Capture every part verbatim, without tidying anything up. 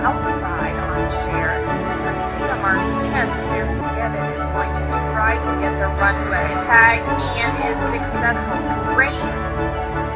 outside armchair. Christina Martinez is there to get it, is going to try to get the run who has tagged and is successful. Great.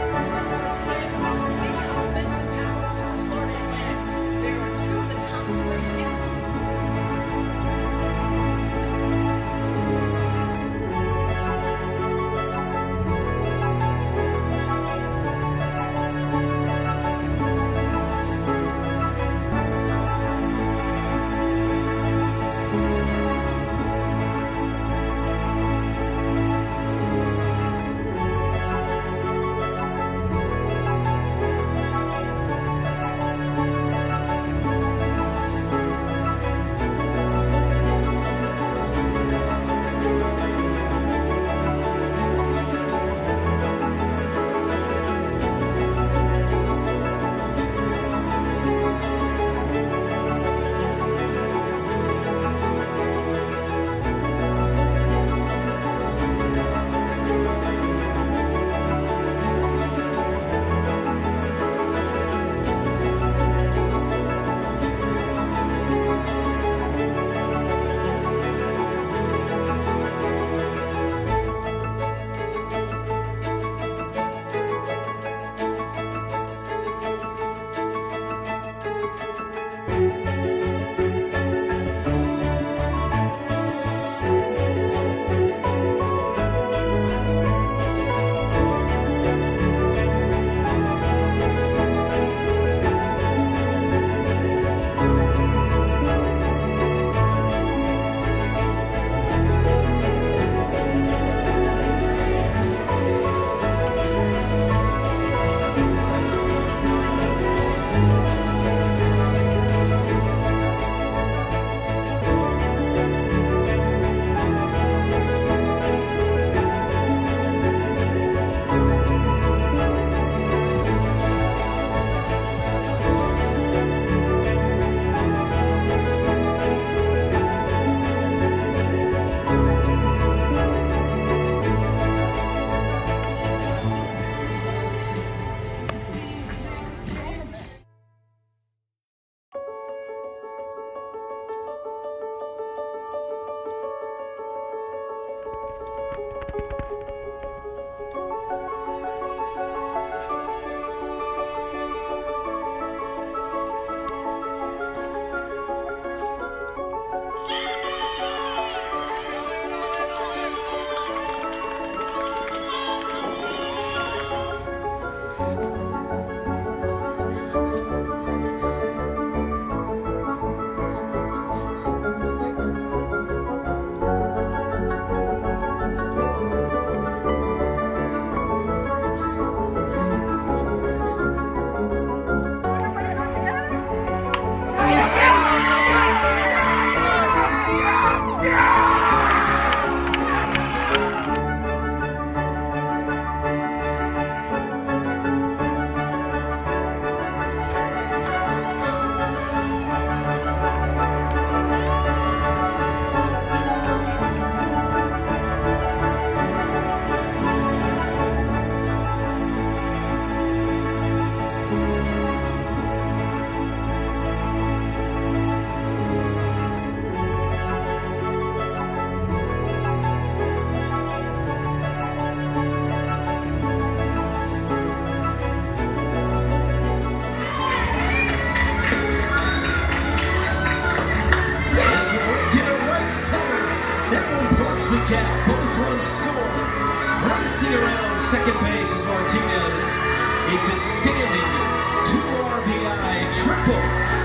the gap, both runs score. Racing around second base is Martinez. It's a standing two R B I triple.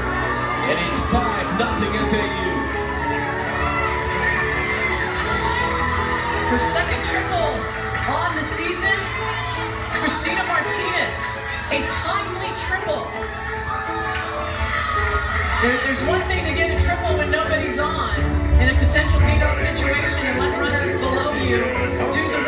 And it's five nothing F A U. Her second triple on the season, Christina Martinez, a timely triple. There, there's one thing to get a triple when nobody's on in a potential leadoff situation and let runners below you do the